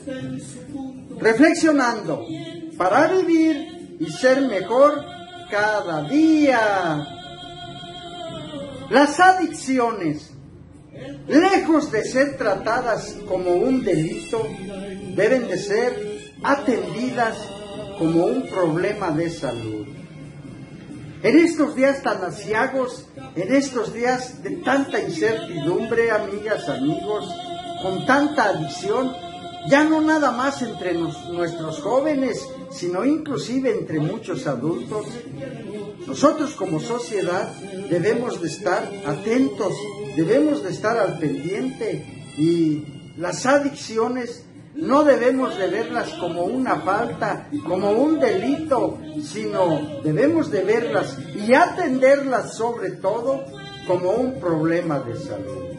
reflexionando para vivir y ser mejor cada día. Las adicciones, lejos de ser tratadas como un delito, deben de ser atendidas como un problema de salud. En estos días tan aciagos, en estos días de tanta incertidumbre, amigas, amigos, con tanta adicción, ya no nada más entre nuestros jóvenes, sino inclusive entre muchos adultos, nosotros como sociedad debemos de estar atentos, debemos de estar al pendiente, y las adicciones no debemos de verlas como una falta, como un delito, sino debemos de verlas y atenderlas sobre todo como un problema de salud.